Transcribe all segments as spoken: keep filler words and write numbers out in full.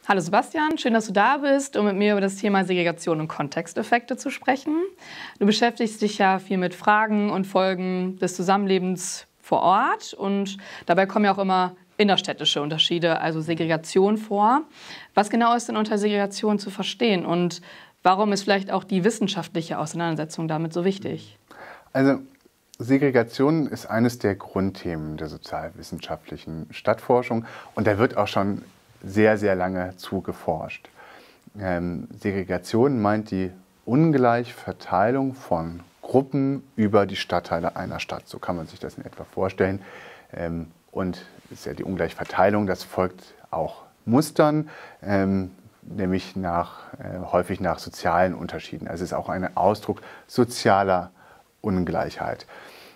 Hallo Sebastian, schön, dass du da bist, um mit mir über das Thema Segregation und Kontexteffekte zu sprechen. Du beschäftigst dich ja viel mit Fragen und Folgen des Zusammenlebens vor Ort und dabei kommen ja auch immer innerstädtische Unterschiede, also Segregation vor. Was genau ist denn unter Segregation zu verstehen und warum ist vielleicht auch die wissenschaftliche Auseinandersetzung damit so wichtig? Also Segregation ist eines der Grundthemen der sozialwissenschaftlichen Stadtforschung und da wird auch schon sehr, sehr lange zu geforscht. Ähm, Segregation meint die Ungleichverteilung von Gruppen über die Stadtteile einer Stadt. So kann man sich das in etwa vorstellen. Ähm, und ist ja die Ungleichverteilung, das folgt auch Mustern, ähm, nämlich nach, äh, häufig nach sozialen Unterschieden. Also es ist auch ein Ausdruck sozialer Ungleichheit.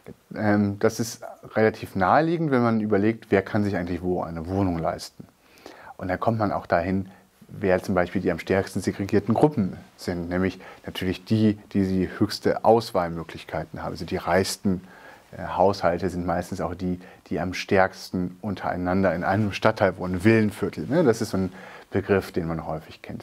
Ähm, das ist relativ naheliegend, wenn man überlegt, wer kann sich eigentlich wo eine Wohnung leisten. Und da kommt man auch dahin, wer zum Beispiel die am stärksten segregierten Gruppen sind, nämlich natürlich die, die die höchste Auswahlmöglichkeiten haben. Also die reichsten äh, Haushalte sind meistens auch die, die am stärksten untereinander in einem Stadtteil wohnen, Villenviertel. Ne? Das ist so ein Begriff, den man häufig kennt.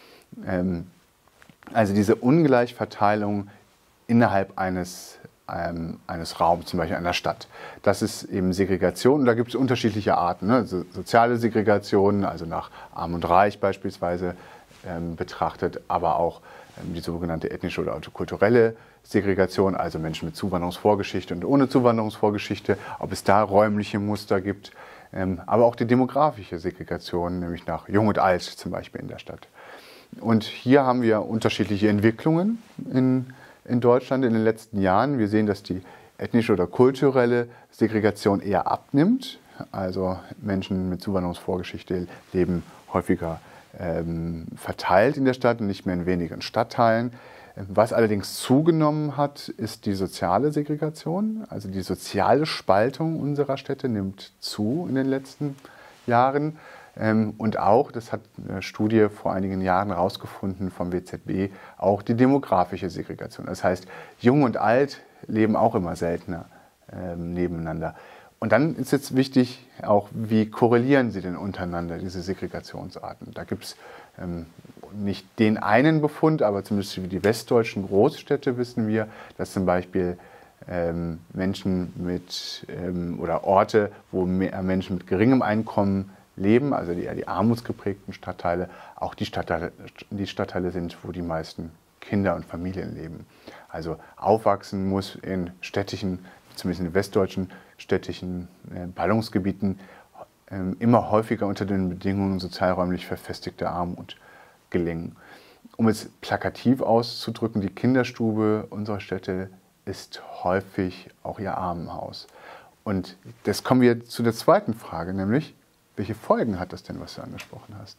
Ähm, also diese Ungleichverteilung innerhalb eines Ähm, eines Raums, zum Beispiel einer Stadt. Das ist eben Segregation und da gibt es unterschiedliche Arten. Ne? Also soziale Segregation, also nach Arm und Reich beispielsweise ähm, betrachtet, aber auch ähm, die sogenannte ethnische oder kulturelle Segregation, also Menschen mit Zuwanderungsvorgeschichte und ohne Zuwanderungsvorgeschichte, ob es da räumliche Muster gibt, ähm, aber auch die demografische Segregation, nämlich nach Jung und Alt zum Beispiel in der Stadt. Und hier haben wir unterschiedliche Entwicklungen in in Deutschland in den letzten Jahren. Wir sehen, dass die ethnische oder kulturelle Segregation eher abnimmt. Also Menschen mit Zuwanderungsvorgeschichte leben häufiger ähm, verteilt in der Stadt und nicht mehr in wenigen Stadtteilen. Was allerdings zugenommen hat, ist die soziale Segregation. Also die soziale Spaltung unserer Städte nimmt zu in den letzten Jahren. Und auch, das hat eine Studie vor einigen Jahren herausgefunden vom W Z B, auch die demografische Segregation. Das heißt, Jung und Alt leben auch immer seltener ähm, nebeneinander. Und dann ist jetzt wichtig auch, wie korrelieren sie denn untereinander, diese Segregationsarten. Da gibt es ähm, nicht den einen Befund, aber zumindest für die westdeutschen Großstädte wissen wir, dass zum Beispiel ähm, Menschen mit ähm, oder Orte, wo mehr Menschen mit geringem Einkommen leben, also die eher die armutsgeprägten Stadtteile, auch die Stadtteile, die Stadtteile sind, wo die meisten Kinder und Familien leben. Also aufwachsen muss in städtischen, zumindest in westdeutschen städtischen äh, Ballungsgebieten, äh, immer häufiger unter den Bedingungen sozialräumlich verfestigter Armut gelingen. Um es plakativ auszudrücken, die Kinderstube unserer Städte ist häufig auch ihr Armenhaus. Und das kommen wir zu der zweiten Frage, nämlich, welche Folgen hat das denn, was du angesprochen hast?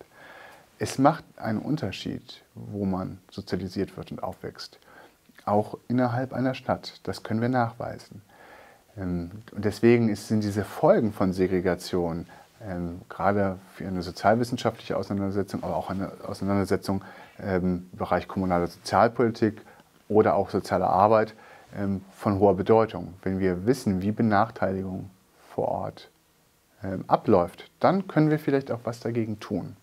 Es macht einen Unterschied, wo man sozialisiert wird und aufwächst. Auch innerhalb einer Stadt. Das können wir nachweisen. Und deswegen sind diese Folgen von Segregation, gerade für eine sozialwissenschaftliche Auseinandersetzung, aber auch eine Auseinandersetzung im Bereich kommunaler Sozialpolitik oder auch soziale Arbeit, von hoher Bedeutung. Wenn wir wissen, wie Benachteiligung vor Ort abläuft, dann können wir vielleicht auch was dagegen tun.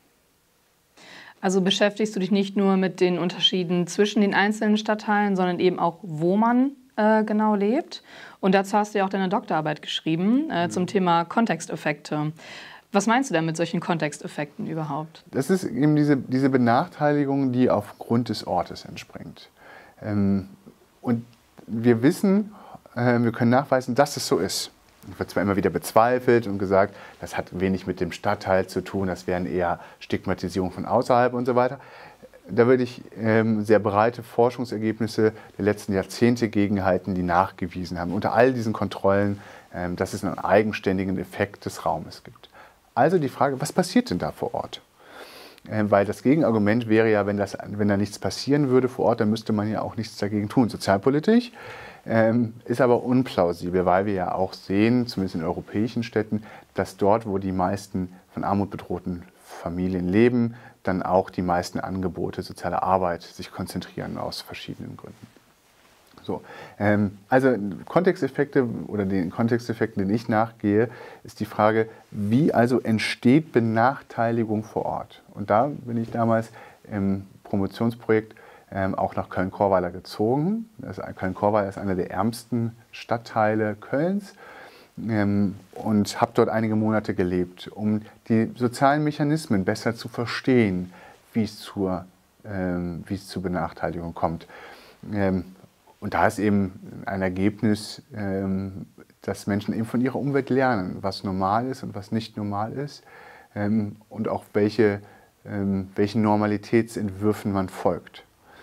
Also beschäftigst du dich nicht nur mit den Unterschieden zwischen den einzelnen Stadtteilen, sondern eben auch, wo man äh, genau lebt. Und dazu hast du ja auch deine Doktorarbeit geschrieben äh, zum Thema Kontexteffekte. Was meinst du denn mit solchen Kontexteffekten überhaupt? Das ist eben diese, diese Benachteiligung, die aufgrund des Ortes entspringt. Ähm, und wir wissen, äh, wir können nachweisen, dass es so ist. Wird zwar immer wieder bezweifelt und gesagt, das hat wenig mit dem Stadtteil zu tun, das wären eher Stigmatisierungen von außerhalb und so weiter. Da würde ich ähm, sehr breite Forschungsergebnisse der letzten Jahrzehnte gegenhalten, die nachgewiesen haben, unter all diesen Kontrollen, ähm, dass es einen eigenständigen Effekt des Raumes gibt. Also die Frage, was passiert denn da vor Ort? Ähm, weil das Gegenargument wäre ja, wenn, das, wenn da nichts passieren würde vor Ort, dann müsste man ja auch nichts dagegen tun. Sozialpolitisch ähm, ist aber unplausibel, weil wir ja auch sehen, zumindest in europäischen Städten, dass dort, wo die meisten von Armut bedrohten Familien leben, dann auch die meisten Angebote sozialer Arbeit sich konzentrieren aus verschiedenen Gründen. So, ähm, also Kontexteffekte oder den Kontexteffekten, denen ich nachgehe, ist die Frage, wie also entsteht Benachteiligung vor Ort? Und da bin ich damals im Promotionsprojekt ähm, auch nach Köln-Korweiler gezogen. Das, Köln-Korweiler ist einer der ärmsten Stadtteile Kölns ähm, und habe dort einige Monate gelebt, um die sozialen Mechanismen besser zu verstehen, wie es zur, ähm, wie es zur Benachteiligung kommt. Ähm, Und da ist eben ein Ergebnis, dass Menschen eben von ihrer Umwelt lernen, was normal ist und was nicht normal ist und auch welche, welchen Normalitätsentwürfen man folgt.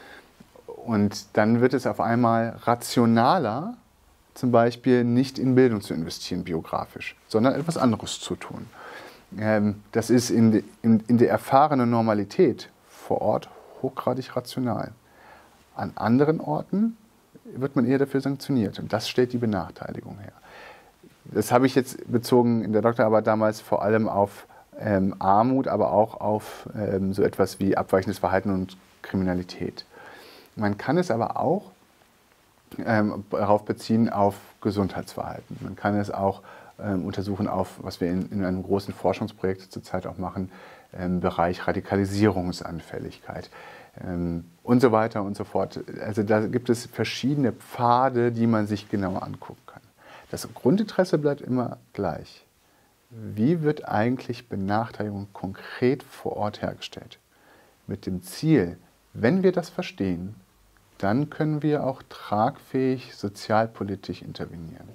Und dann wird es auf einmal rationaler, zum Beispiel nicht in Bildung zu investieren, biografisch, sondern etwas anderes zu tun. Das ist in, in, in der erfahrenen Normalität vor Ort hochgradig rational. An anderen Orten wird man eher dafür sanktioniert. Und das stellt die Benachteiligung her. Das habe ich jetzt bezogen in der Doktorarbeit damals vor allem auf ähm, Armut, aber auch auf ähm, so etwas wie abweichendes Verhalten und Kriminalität. Man kann es aber auch ähm, darauf beziehen auf Gesundheitsverhalten. Man kann es auch ähm, untersuchen auf, was wir in, in einem großen Forschungsprojekt zurzeit auch machen, im Bereich Radikalisierungsanfälligkeit. Und so weiter und so fort. Also da gibt es verschiedene Pfade, die man sich genauer angucken kann. Das Grundinteresse bleibt immer gleich. Wie wird eigentlich Benachteiligung konkret vor Ort hergestellt? Mit dem Ziel, wenn wir das verstehen, dann können wir auch tragfähig sozialpolitisch intervenieren.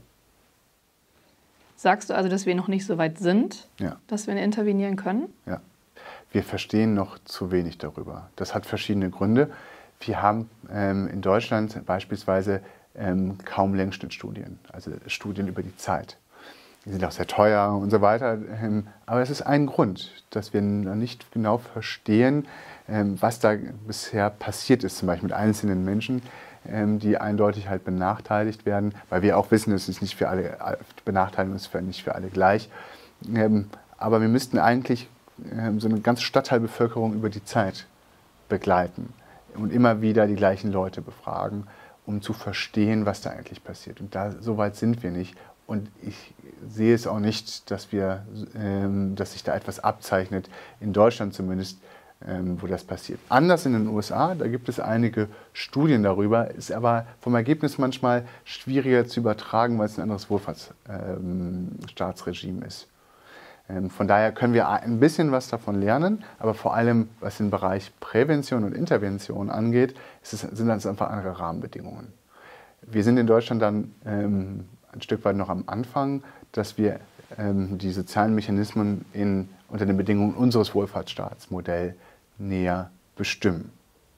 Sagst du also, dass wir noch nicht so weit sind, ja. dass wir intervenieren können? Ja. Wir verstehen noch zu wenig darüber. Das hat verschiedene Gründe. Wir haben ähm, in Deutschland beispielsweise ähm, kaum Längsschnittstudien, also Studien über die Zeit. Die sind auch sehr teuer und so weiter. Ähm, aber es ist ein Grund, dass wir noch nicht genau verstehen, ähm, was da bisher passiert ist, zum Beispiel mit einzelnen Menschen, ähm, die eindeutig halt benachteiligt werden, weil wir auch wissen, es ist nicht für alle, Benachteiligung ist für, nicht für alle gleich. Ähm, aber wir müssten eigentlich so eine ganze Stadtteilbevölkerung über die Zeit begleiten und immer wieder die gleichen Leute befragen, um zu verstehen, was da eigentlich passiert. Und da, so weit sind wir nicht. Und ich sehe es auch nicht, dass, wir, ähm, dass sich da etwas abzeichnet, in Deutschland zumindest, ähm, wo das passiert. Anders in den U S A, da gibt es einige Studien darüber, ist aber vom Ergebnis manchmal schwieriger zu übertragen, weil es ein anderes Wohlfahrtsstaatsregime ähm, ist. Von daher können wir ein bisschen was davon lernen, aber vor allem, was den Bereich Prävention und Intervention angeht, ist es, sind das einfach andere Rahmenbedingungen. Wir sind in Deutschland dann ähm, ein Stück weit noch am Anfang, dass wir ähm, die sozialen Mechanismen in, unter den Bedingungen unseres Wohlfahrtsstaatsmodells näher bestimmen.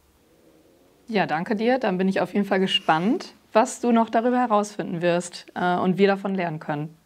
Ja, danke dir. Dann bin ich auf jeden Fall gespannt, was du noch darüber herausfinden wirst äh, und wir davon lernen können.